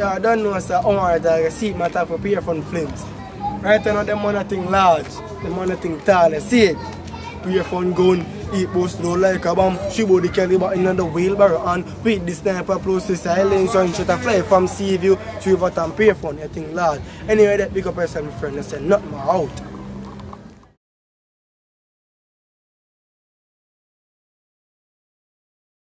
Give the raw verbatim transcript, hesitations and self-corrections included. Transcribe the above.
Yeah, I don't know, sir. Oh, I receipt matter for pay from flames. Right now, them money thing large, them money thing tall. See it? Pay from gun, eat post low like a bomb. She body caliber in the wheelbarrow and with the sniper process silence and shot a fly from sea view to what and pay from. I think large. Anyway, that big up person, my friend, I said, not my out.